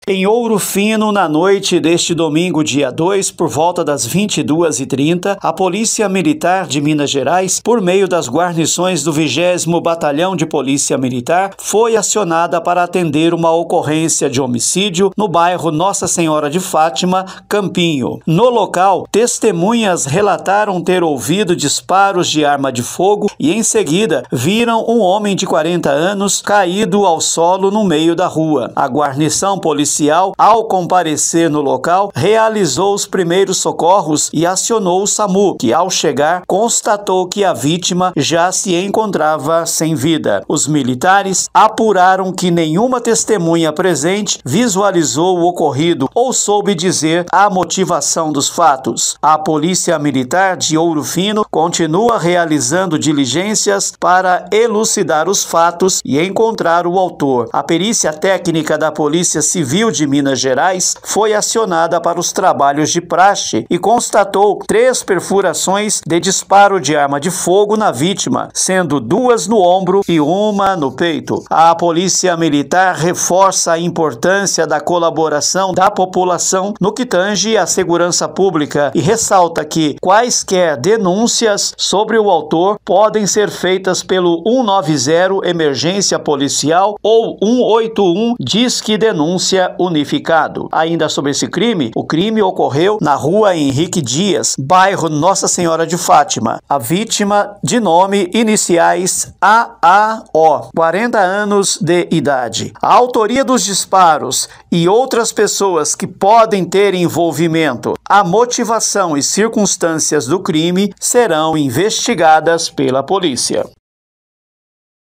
Em Ouro Fino, na noite deste domingo, dia 2, por volta das 22h30, a Polícia Militar de Minas Gerais, por meio das guarnições do 20º Batalhão de Polícia Militar, foi acionada para atender uma ocorrência de homicídio no bairro Nossa Senhora de Fátima, Campinho. No local, testemunhas relataram ter ouvido disparos de arma de fogo e, em seguida, viram um homem de 40 anos caído ao solo no meio da rua. A guarnição policial, ao comparecer no local, realizou os primeiros socorros e acionou o SAMU, que, ao chegar, constatou que a vítima já se encontrava sem vida. Os militares apuraram que nenhuma testemunha presente visualizou o ocorrido ou soube dizer a motivação dos fatos. A Polícia Militar de Ouro Fino continua realizando diligências para elucidar os fatos e encontrar o autor. A perícia técnica da Polícia Civil de Minas Gerais foi acionada para os trabalhos de praxe e constatou 3 perfurações de disparo de arma de fogo na vítima, sendo 2 no ombro e 1 no peito. A Polícia Militar reforça a importância da colaboração da população no que tange à segurança pública e ressalta que quaisquer denúncias sobre o autor podem ser feitas pelo 190 Emergência Policial ou 181 Disque Denúncia Unificado. Ainda sobre esse crime, o crime ocorreu na rua Henrique Dias, bairro Nossa Senhora de Fátima. A vítima, de nome iniciais AAO, 40 anos de idade. A autoria dos disparos e outras pessoas que podem ter envolvimento, a motivação e circunstâncias do crime serão investigadas pela polícia.